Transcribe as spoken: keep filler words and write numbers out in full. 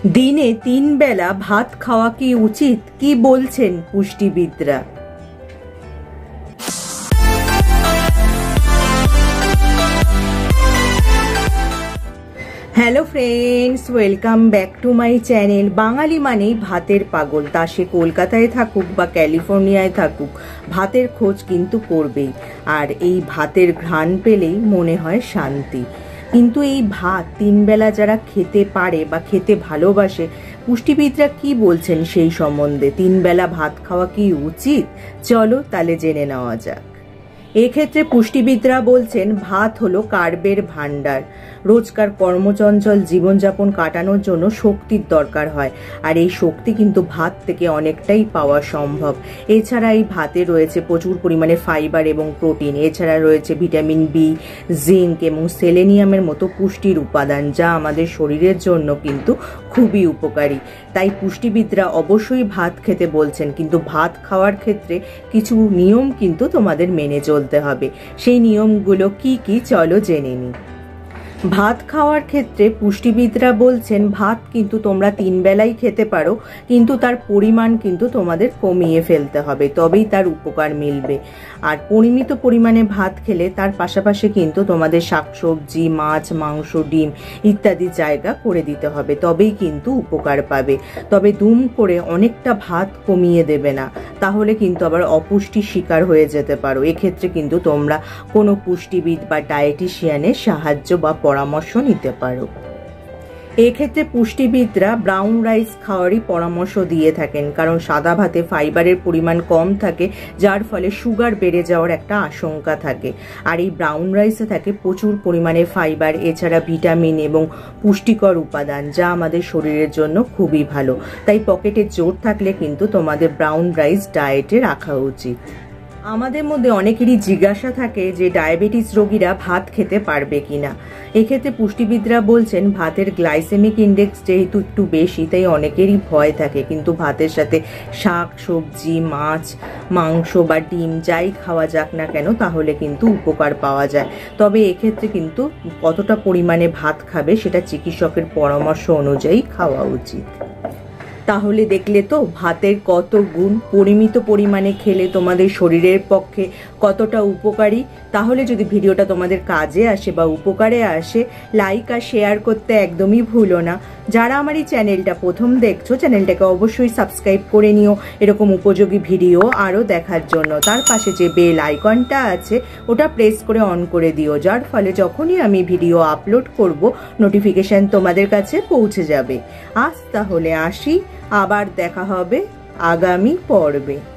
দিনে তিন বেলা ভাত খাওয়া কি উচিত, কি বলছেন পুষ্টিবিদরা? Hello friends, welcome back to my channel. Bangali মানেই ভাতের পাগল, তা সে কলকাতায় থাকুক বা ক্যালিফোর্নিয়ায় থাকুক, ভাতের খোঁজ কিন্তু করবেই। আর এই ভাতের ঘ্রাণ পেলেই মনে হয় শান্তি। কিন্তু এই ভাত তিনবেলা যারা খেতে পারে বা খেতে ভালোবাসে, পুষ্টিবিদরা কি বলছেন সেই সম্বন্ধে? তিনবেলা ভাত খাওয়া কি উচিত? চলো তাহলে জেনে নেওয়া যাক। এক্ষেত্রে পুষ্টিবিদরা বলছেন ভাত হলো কার্বের ভান্ডার। রোজকার কর্মচঞ্চল জীবনযাপন কাটানোর জন্য শক্তির দরকার হয়, আর এই শক্তি কিন্তু ভাত থেকে অনেকটাই পাওয়া সম্ভব। এছাড়া এই ভাতে রয়েছে প্রচুর পরিমাণে ফাইবার এবং প্রোটিন। এছাড়া রয়েছে ভিটামিন বি, জিঙ্ক এবং সেলেনিয়ামের মতো পুষ্টির উপাদান, যা আমাদের শরীরের জন্য কিন্তু খুবই উপকারী। তাই পুষ্টিবিদরা অবশ্যই ভাত খেতে বলছেন, কিন্তু ভাত খাওয়ার ক্ষেত্রে কিছু নিয়ম কিন্তু তোমাদের মেনে চলতে হবে। সেই নিয়মগুলো কি কি চলো জেনে নিই। ভাত খাওয়ার ক্ষেত্রে পুষ্টিবিদরা বলছেন ভাত কিন্তু তোমরা তিন বেলাই খেতে পারো, কিন্তু তার পরিমাণ কিন্তু তোমাদের কমিয়ে ফেলতে হবে, তবেই তার উপকার মিলবে। আর পরিমিত পরিমাণে ভাত খেলে তার পাশাপাশি কিন্তু তোমাদের শাকসবজি, মাছ, মাংস, ডিম ইত্যাদি জায়গা করে দিতে হবে, তবেই কিন্তু উপকার পাবে। তবে দুম করে অনেকটা ভাত কমিয়ে দেবে না, তাহলে কিন্তু আবার অপুষ্টির শিকার হয়ে যেতে পারো। এক্ষেত্রে কিন্তু তোমরা কোনো পুষ্টিবিদ বা ডায়েটিশিয়ানের সাহায্য বা পরামর্শ নিতে পারো। এক্ষেত্রে পুষ্টিবিদরা ব্রাউন রাইস খাওয়ারই পরামর্শ দিয়ে থাকেন, কারণ সাদা ভাতে ফাইবারের পরিমাণ কম থাকে, যার ফলে সুগার বেড়ে যাওয়ার একটা আশঙ্কা থাকে। আর এই ব্রাউন রাইসে থাকে প্রচুর পরিমাণে ফাইবার, এছাড়া ভিটামিন এবং পুষ্টিকর উপাদান, যা আমাদের শরীরের জন্য খুবই ভালো। তাই পকেটে জোর থাকলে কিন্তু তোমাদের ব্রাউন রাইস ডায়েটে রাখা উচিত। আমাদের মধ্যে অনেকেরই জিজ্ঞাসা থাকে যে ডায়াবেটিস রোগীরা ভাত খেতে পারবে কিনা। এক্ষেত্রে পুষ্টিবিদরা বলছেন ভাতের গ্লাইসেমিক ইন্ডেক্স যেহেতু একটু বেশি, তাই অনেকেরই ভয় থাকে। কিন্তু ভাতের সাথে শাক, সবজি, মাছ, মাংস বা ডিম যাই খাওয়া যাক না কেন, তাহলে কিন্তু উপকার পাওয়া যায়। তবে এক্ষেত্রে কিন্তু কতটা পরিমাণে ভাত খাবে সেটা চিকিৎসকের পরামর্শ অনুযায়ী খাওয়া উচিত। তাহলে দেখলে তো ভাতের কত গুণ, পরিমিত পরিমাণে খেলে তোমাদের শরীরের পক্ষে কতটা উপকারী। তাহলে যদি ভিডিওটা তোমাদের কাজে আসে বা উপকারে আসে, লাইক আর শেয়ার করতে একদমই ভুলো না। যারা আমার এই চ্যানেলটা প্রথম দেখছো, চ্যানেলটাকে অবশ্যই সাবস্ক্রাইব করে নিও এরকম উপযোগী ভিডিও আরও দেখার জন্য। তার পাশে যে বেল আইকনটা আছে ওটা প্রেস করে অন করে দিও, যার ফলে যখনই আমি ভিডিও আপলোড করব নোটিফিকেশন তোমাদের কাছে পৌঁছে যাবে। আজ তাহলে আসি, আবার দেখা হবে আগামী পর্বে।